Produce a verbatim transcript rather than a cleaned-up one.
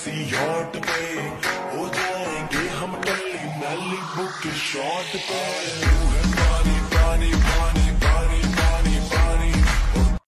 किसी यॉट पे, हो जाएंगे हम टल्ली मैली बुक के शॉट पे। तू है पानी पानी पानी